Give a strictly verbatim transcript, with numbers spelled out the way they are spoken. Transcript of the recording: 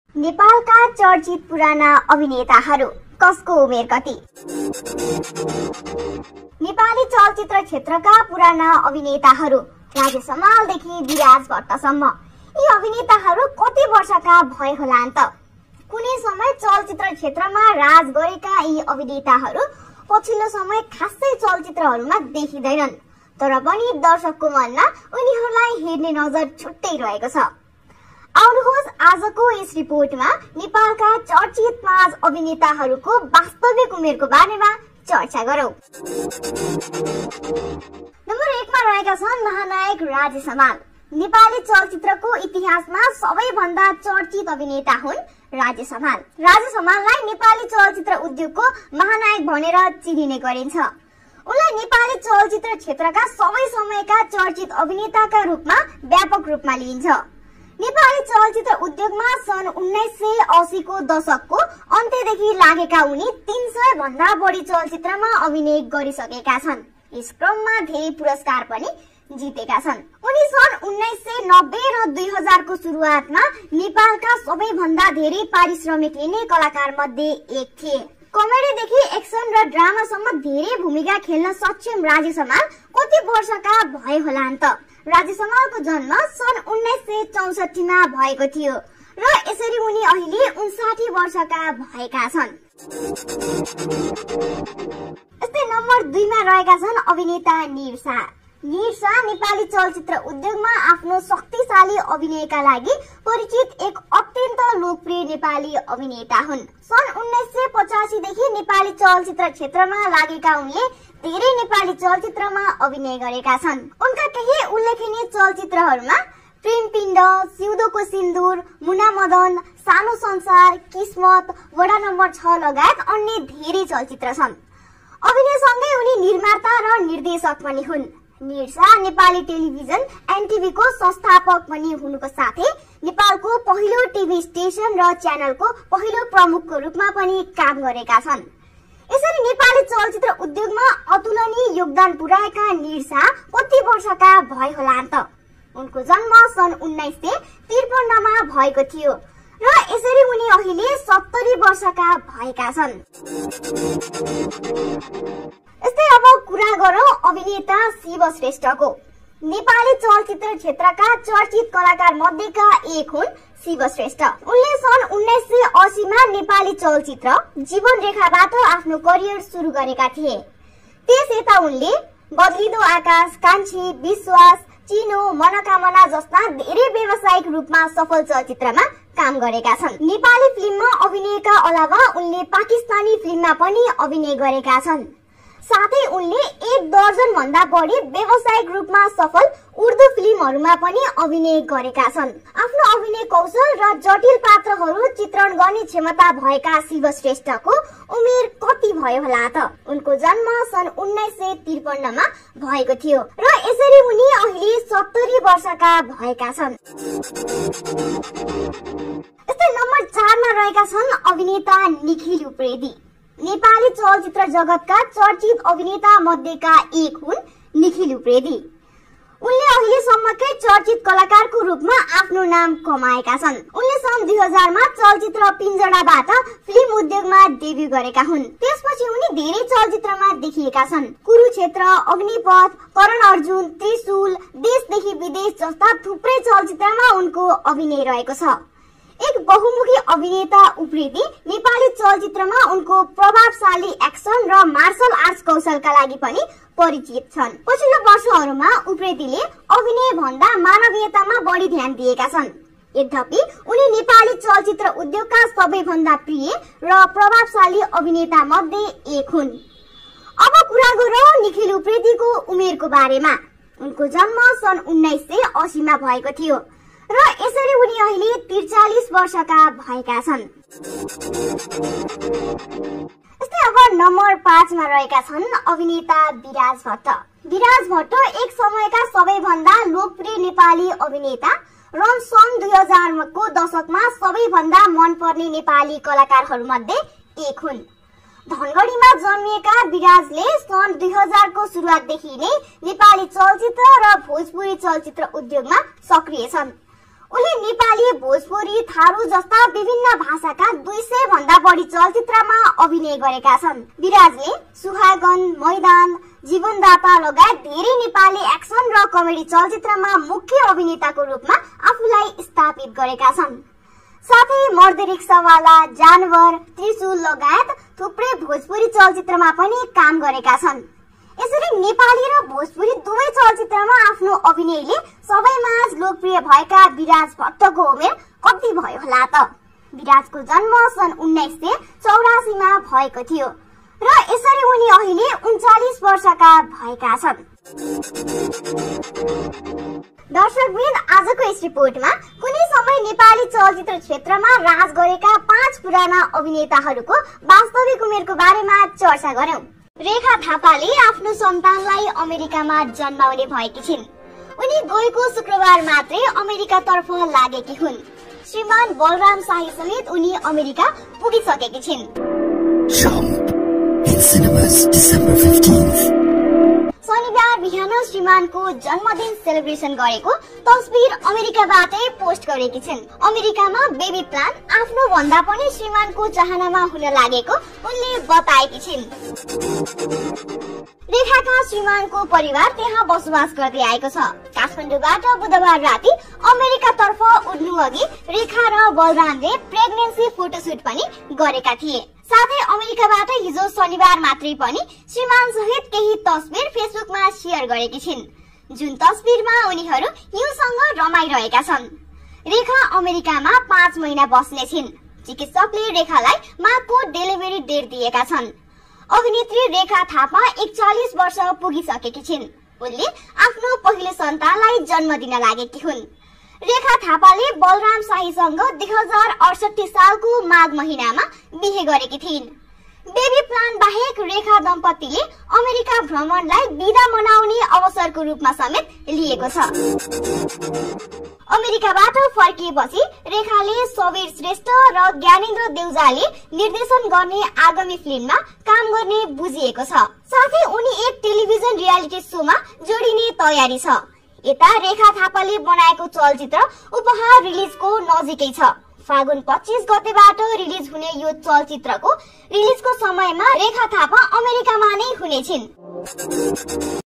नेपालका चर्चित पुराना अभिनेताहरू कसको उमेर कति? नेपाली चलचित्र क्षेत्रका पुराना अभिनेताहरू राजेश हमालदेखि विराज भट्टसम्म यी अभिनेताहरू कति वर्षका भए होलान् त? कुनै समय चलचित्र क्षेत्रमा राज गरेका यी अभिनेताहरू पछिल्लो समय खासै चलचित्रहरूमा देखिँदैनन्, तर पनि दर्शकको मनमा उनीहरूलाई हेर्ने नजर छुट्टै रहेको छ। आउनुहोस् आजको यस रिपोर्टमा नेपालका चर्चित पाँच अभिनेताहरूको वास्तविक उमेरको बारेमा चर्चा गरौं। नम्बर एकमा रहेका छन् महानायक राजेश हमाल। नेपाली चलचित्रको इतिहासमा सबैभन्दा चर्चित अभिनेता हुन् राजेश हमाल। राजेश हमाललाई नेपाली चलचित्र उद्योगको महानायक भनेर चिनिने गरिन्छ। उनलाई नेपाली चलचित्र क्षेत्रका सबै समयका चर्चित अभिनेताका रूपमा व्यापक रूपमा लिइन्छ। नेपाली चलचित्र उद्योगमा सन् उन्नाइस सय अस्सी को दशकको अन्त्यदेखि लागेका उनी तीन सय भन्दा बढी चलचित्रमा अभिनय गरिसकेका छन्। यस क्रममा धेरै पुरस्कार पनि जितेका छन्। उनी सन् उन्नाइस सय नब्बे र दुई हजार को सुरुवातमा नेपालका सबैभन्दा धेरै पारिश्रमिक लिने कलाकार मध्ये एक थिए। कमेडीदेखि एक्सन र ड्रामासम्म धेरै भूमिका खेल्न सक्षम राजेश हमाल कति वर्षका भए होलान् त? राजेश हमालको जन्म सन् उन्नाइस सय चौसठी मा भएको थियो र यसरी उनी अहिले उन्साठी वर्षका भएका छन्। यस्तै नम्बर दुई मा रहेका छन् अभिनेता निर शाह। निर शाह नेपाली चलचित्र उद्योगमा आफ्नो शक्तिशाली अभिनयका लागि परिचित एक अत्यन्त लोकप्रिय नेपाली अभिनेता हुन्। सन् उन्नाइस सय पचासी देखि नेपाली चलचित्र क्षेत्रमा लागेका उनले धेरै नेपाली चलचित्रमा अभिनय गरेका छन्। उनका केही उल्लेखनीय चलचित्रहरूमा प्रेमपिण्ड, सिउँदोको सिन्दुर, मुना मदन, सानो संसार, किस्मत, वडा नम्बर छ लगायत अन्य धेरै चलचित्र छन्। अभिनयसँगै उनी निर्माता र निर्देशक पनि हुन्। निर शाह नेपाली टेलिभिजन एनटिभी को संस्थापक पनि हुनुको साथै नेपालको पहिलो टिभी स्टेशन र च्यानलको पहिलो प्रमुखको रूपमा पनि काम गरेका छन्। यसरी नेपाली चलचित्र उद्योगमा अतुलनीय योगदान पुर्याएका निर शाह कति वर्षका भए होलान् त? उनको जन्म सन् उन्नाइस सय त्रिपन्न मा भएको थियो र यसरी उनी अहिले सत्तरी वर्षका भएका छन्। यस्तै अब कुरा गरौं अभिनेता शिव श्रेष्ठको। नेपाली चलचित्र क्षेत्रका चर्चित कलाकार मध्येका एक हुन् शिव श्रेष्ठ। उनले सन् उन्नाइस सय अस्सी मा नेपाली चलचित्र जीवन रेखाबाट आफ्नो करियर सुरु गरेका थिए। त्यस यता उनले बदलिदो आकाश, कान्छी, विश्वास, चिनो, मनोकामना जस्ता धेरै व्यावसायिक रूपमा सफल चलचित्रमा काम गरेका छन्। नेपाली फिल्ममा अभिनयका अलावा उनले पाकिस्तानी फिल्ममा पनि अभिनय गरेका छन्। साथै उनले एक दर्जन भन्दा बढी व्यावसायिक रूपमा सफल उर्दू फिल्महरूमा पनि अभिनय गरेका छन्। आफ्नो अभिनय कौशल र जटिल पात्रहरू चित्रण गर्ने क्षमता भएका शिव श्रेष्ठको उमेर कति भयो होला त? उनको जन्म सन् उन्नाइस सय त्रिपन्न मा भएको थियो र यसरी उनी अहिले सत्तरी वर्षका भएका छन्। यस्तै नम्बर चार मा रहेका छन् अभिनेता निखिल उप्रेती। नेपाली चलचित्र जगतका चर्चित अभिनेता मध्येका एक हुन् निखिल उप्रेती। उनले अहिलेसम्मकै चर्चित कलाकारको रूपमा आफ्नो नाम कमाएका छन्। उनले सन् दुई हजार मा चलचित्र पिञ्जडाबाट फिल्म उद्योगमा डेब्यू गरेका हुन्। त्यसपछि उनी धेरै चलचित्रमा देखिएका छन्। कुरुक्षेत्र, अग्निपथ, करण अर्जुन, त्रिशूल, देशदेखि विदेश जस्ता थुप्रै चलचित्रमा उनको अभिनय रहेको छ। एक बहुमुखी अभिनेता उप्रेती नेपाली चलचित्रमा उनको प्रभावशाली एक्सन र मार्शल आर्ट्स कौशलका लागि पनि परिचित छन्। पछिल्लो वर्षहरूमा उप्रेतीले अभिनय भन्दा मानवीयतामा बढी ध्यान दिएका छन्। यद्यपि उनी नेपाली चलचित्र उद्योगका सबैभन्दा प्रिय र प्रभावशाली अभिनेता मध्ये एक हुन्। अब कुरा गरौं निखिल उप्रेतीको उमेरको बारेमा। उनको जन्म सन् उन्नाइस सय अस्सी मा भएको थियो र यसरी उनी अहिले त्रिचालिस वर्षका भएका छन्। यस्तै अब नम्बर पाँच मा रहेका छन् अभिनेता विराज भट्ट। विराज भट्ट एक समयका सबैभन्दा लोकप्रिय नेपाली अभिनेता र सन् दुई हजार को दशकमा सबैभन्दा मनपर्ने नेपाली कलाकारहरूमध्ये एक हुन्। धनगढीमा जन्मिएका विराजले सन् दुई हजार को सुरुवातदेखि नै नेपाली चलचित्र र भोजपुरी चलचित्र उद्योगमा सक्रिय छन्। उनले नेपाली, भोजपुरी, थारू जस्ता विभिन्न भाषाका दुई सय भन्दा बढी चलचित्रमा अभिनय गरेका छन्। विराजले सुहागन, मैदान, जीवनदाता लगायत धेरै नेपाली एक्सन र कमेडी चलचित्रमा मुख्य अभिनेताको रूपमा आफूलाई स्थापित गरेका छन्। साथै मर्द रिक्सावाला, जानवर, त्रिशूल लगायत थुप्रै भोजपुरी चलचित्रमा पनि काम गरेका छन्। यसरी नेपाली र भोजपुरी दुवै चलचित्रमा आफ्नो अभिनयले सबैमाझ लोकप्रिय भएका विराज भट्टको उमेर कति भयो होला त? विराजको जन्म सन् उन्नाइस सय चौरासी मा भएको थियो र यसरी उनी अहिले उन्चालीस वर्षका भएका छन्। दर्शकवृन्द, आजको यस रिपोर्टमा कुनै समय नेपाली चलचित्र क्षेत्रमा राज गरेका पाँच पुराना अभिनेताहरूको वास्तविक उमेरको बारेमा चर्चा गर्यौं। रेखा थापाले आफ्नो सन्तानलाई अमेरिकामा जन्माउने भएकी छिन्। उनी गएको शुक्रबार मात्रै अमेरिकातर्फ लागेकी हुन्। श्रीमान बलराम शाही समेत उनी अमेरिका पुगिसकेकी छिन्। शनिबार बिहान श्रीमानको जन्मदिन सेलिब्रेसन गरेको तस्बिर अमेरिकाबाटै पोस्ट गरेकी छिन्। अमेरिकामा बेबी प्लान आफ्नो भन्दा पनि श्रीमानको चाहनामा हुन लागेको उनले बताएकी छिन्। रेखाका श्रीमानको परिवार त्यहाँ बसोबास गर्दै आएको छ। काठमाडौँबाट बुधबार राति अमेरिकातर्फ उड्नु अघि रेखा र बलरामले प्रेग्नेन्सी फोटोशुट पनि गरेका थिए। साथै अमेरिकाबाट हिजो शनिबार मात्रै पनि श्रीमान सहित केही तस्बिर फेसबुकमा शेयर गरेकी छिन्, जुन तस्बिरमा उनीहरू हिउँसँग रमाइरहेका छन्। रेखा अमेरिकामा पाँच महिना बस्ने छिन्। चिकित्सकले रेखालाई माको डेलिभरी डेट दिएका छन्। अभिनेत्री रेखा थापा एकचालिस वर्ष पुगिसकेकी छिन्। उनले आफ्नो पहिलो सन्तानलाई जन्म दिन लागेकी हुन्। रेखा थापाले बलराम शाहीसँग दुई हजार अडसठी सालको माघ महिनामा बिहे गरेकी थिइन्। बेबी प्लान बाहेक रेखा दम्पतिले अमेरिका भ्रमणलाई बिदा मनाउने अवसरको रूपमा समेत लिएको छ। अमेरिकाबाट फर्किएपछि रेखाले सबीर श्रेष्ठ र ज्ञानेन्द्र देउजाले निर्देशन गर्ने आगामी फिल्ममा काम गर्ने बुझिएको छ। साथै उनी एक टेलिभिजन रियालिटी शोमा जोडिने तयारी छ। यता रेखा थापाले बनाएको चलचित्र उपहार रिलिजको नजिकै छ। फागुन पच्चीस गतेबाट रिलिज हुने यो चलचित्रको रिलिजको समयमा रेखा थापा अमेरिकामा नै हुनेछिन्।